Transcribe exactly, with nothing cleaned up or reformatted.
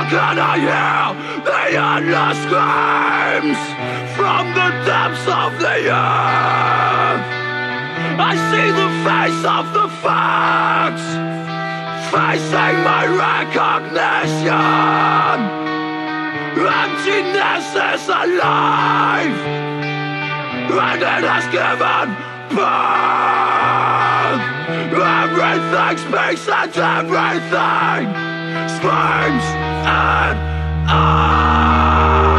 can I hear the endless screams from the depths of the earth. I see the face of the facts facing my recognition. Emptiness is alive, and it has given birth. Everything speaks and everything screams and I